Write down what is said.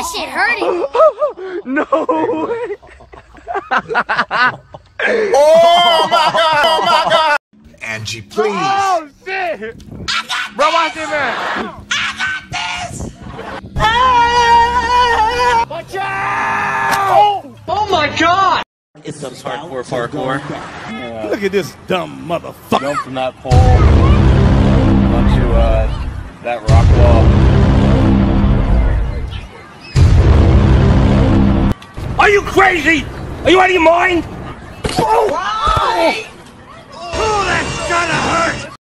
That shit hurting. No way. Oh my god! Oh my god! Angie, please. Oh shit! Bro, watch it, man. Watch out! Oh my god! It's some hardcore parkour. Yeah. Look at this dumb motherfucker. Jump from that pole onto that rock wall. Are you crazy? Are you out of your mind? Why?